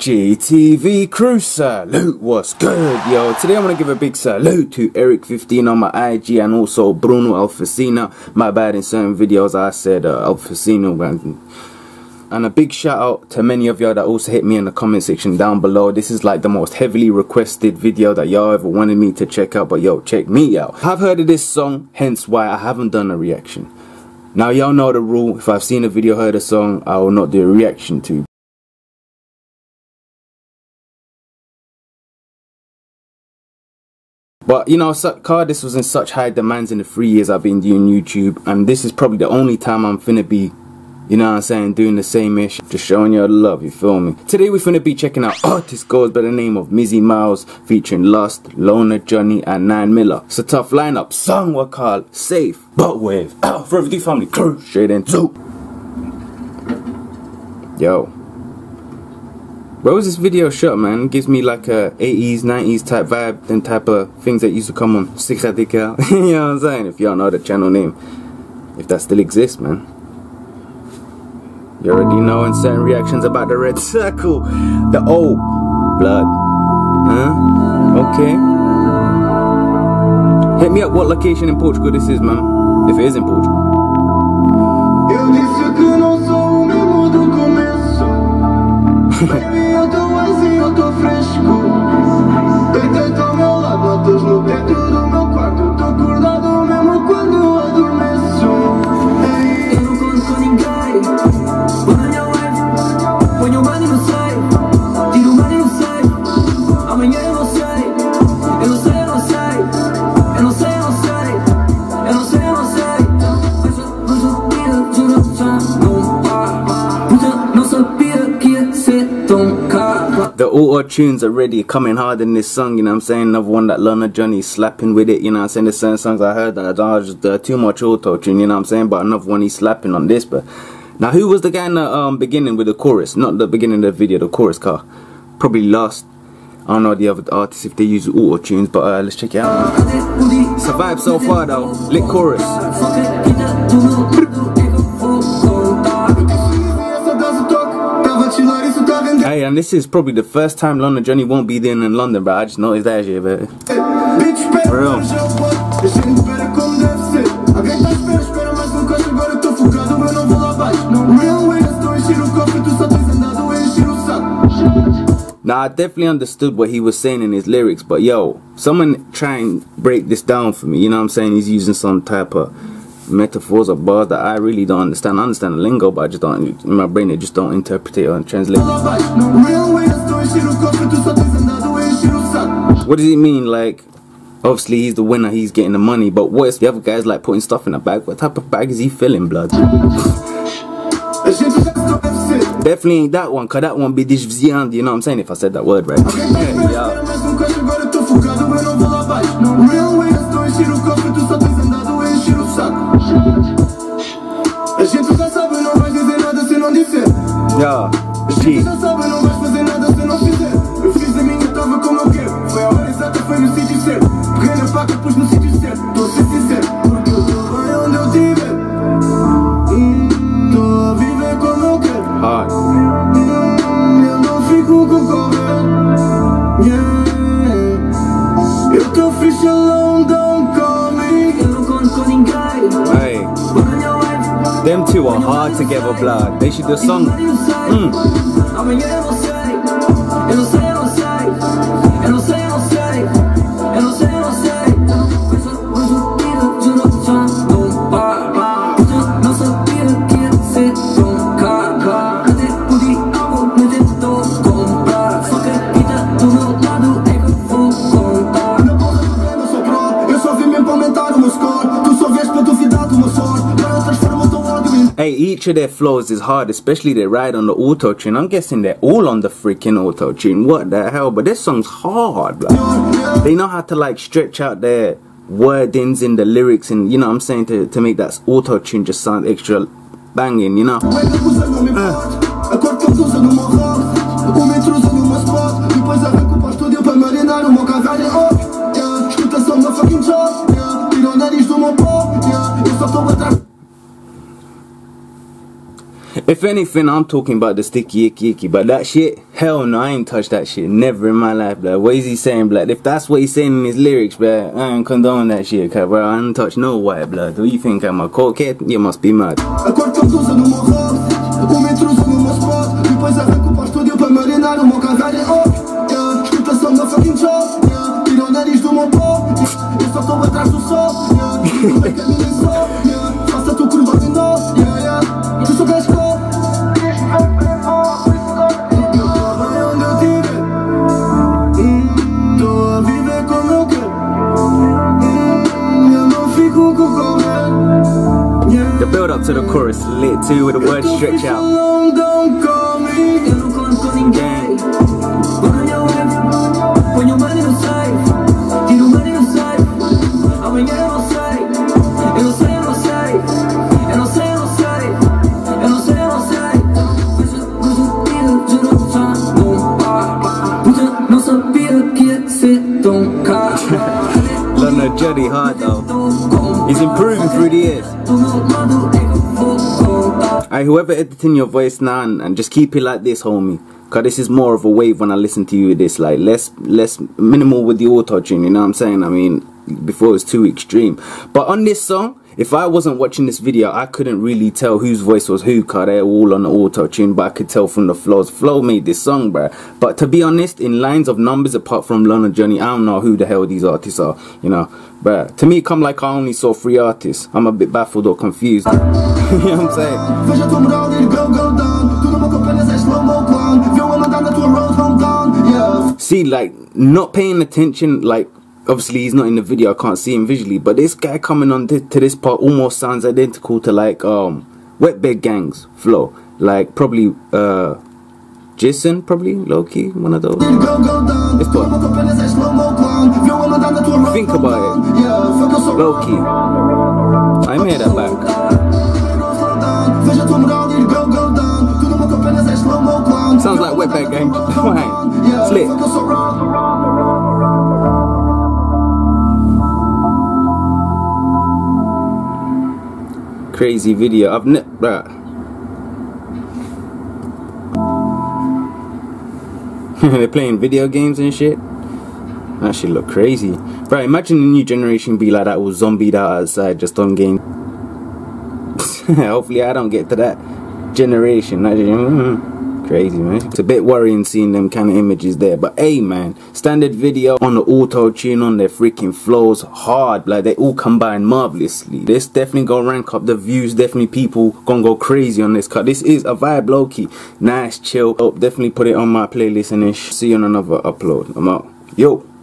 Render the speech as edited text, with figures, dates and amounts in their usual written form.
GTV crew, salute, what's good, yo? Today I'm gonna give a big salute to Eric15 on my IG and also Bruno Alfacina. My bad, in certain videos I said Alfacino, and a big shout out to many of y'all that also hit me in the comment section down below. This is like the most heavily requested video that y'all ever wanted me to check out, but yo, check me out. I've heard of this song, hence why I haven't done a reaction. Now y'all know the rule, if I've seen a video, heard a song, I will not do a reaction to. But you know, this was in such high demands in the 3 years I've been doing YouTube, and this is probably the only time I'm finna be, you know what I'm saying, doing the same ish, just showing you the love, you feel me? Today we're finna be checking out artist goes by the name of Mizzy Miles, featuring Lust, Lona Johnny and 9 Miller. It's a tough lineup, song we called Safe, but with Forever D Family crew, straight into. Yo. Where was this video shot, man? It gives me like a 80s, 90s type vibe, them type of things that used to come on Sikhatika. You know what I'm saying? If y'all know the channel name, if that still exists, man. You already know in certain reactions about the red circle, the O, blood. Huh? Okay. Hit me up what location in Portugal this is, man. If it is in Portugal. Baby, eu tô assim, eu tô fresco. Deitei ao meu lado, atos no teto do meu quarto. Tô acordado mesmo quando adormeço. Eu não conto com ninguém. Vou na minha live, ponho o money no saio, tiro o money no saio. Amanhã eu não sei, eu não sei, eu não sei, eu não sei, eu não sei, eu não sei, eu não sei. Mas eu sabia, juro, já não para. Não sabia que ia ser. The auto-tunes are already coming hard in this song, you know what I'm saying? Another one that Lona Johnny slapping with it, you know what I'm saying? There's certain songs I heard that are just too much auto-tune, you know what I'm saying? But another one he's slapping on this. But now, who was the guy in the beginning with the chorus? Not the beginning of the video, the chorus car. Probably Lost. I don't know the other artists if they use auto-tunes, but let's check it out. It's a vibe so far though. Lit chorus. Hey, and this is probably the first time Lona Johnny won't be there in London, bro. I just noticed that shit, but for real. Now, I definitely understood what he was saying in his lyrics, but yo, someone try and break this down for me. You know what I'm saying? He's using some type of metaphors or bars that I really don't understand. I understand the lingo, but I just don't, in my brain, I just don't interpret it or translate it. What does it mean? Like, obviously he's the winner, he's getting the money, but what if the other guy's like putting stuff in a bag? What type of bag is he filling, blood? Definitely ain't that one, cause that one be disviand, you know what I'm saying, if I said that word right. Yeah. Yeah, G. Hard. Hey, them two are hard together, blood. They should do a song. Hey, each of their flows is hard, especially they ride on the auto-tune. I'm guessing they're all on the freaking auto-tune. What the hell? But this song's hard, bro. They know how to like stretch out their wordings in the lyrics and, you know what I'm saying, to make that auto-tune just sound extra banging, you know? If anything, I'm talking about the sticky icky icky, but that shit, hell no, I ain't touched that shit, never in my life, blood. What is he saying, blood? If that's what he's saying in his lyrics, blood, I ain't condone that shit, cause bro, I ain't touched no white blood. Do you think I'm a cokehead? You must be mad. The build up to the chorus lit too with the word stretch out. London Johnny hard though. He's improving through the years. Alright, whoever editing your voice now and just keep it like this, homie. Cause this is more of a wave when I listen to you with this, like less minimal with the auto-tune, you know what I'm saying? I mean, before it was too extreme. But on this song, if I wasn't watching this video, I couldn't really tell whose voice was who, cause they're all on the auto-tune, but I could tell from the flows. Flo made this song, bruh. But to be honest, in lines of numbers, apart from London Johnny, I don't know who the hell these artists are, you know. Bruh, to me it come like I only saw 3 artists. I'm a bit baffled or confused. You know what I'm saying? See, like, not paying attention, like, obviously he's not in the video, I can't see him visually, but this guy coming on to this part almost sounds identical to like Wetbed Gang's flow. Like probably Jason, probably low-key, one of those. This part. Think about it. Low-key. I made that back. Sounds like Wetbed Gang. Slick. Crazy video. I've never. They're playing video games and shit. That shit look crazy. Right, imagine the new generation be like that, was zombied out outside just on game. Hopefully I don't get to that generation. Crazy, man. It's a bit worrying seeing them kind of images there, but hey man, standard video on the auto tune, on their freaking flows, hard, like they all combine marvelously. This definitely gonna rank up the views, definitely people gonna go crazy on this cut. This is a vibe, low-key, nice, chill. Oh, definitely put it on my playlist and then see you on another upload. I'm out. Yo.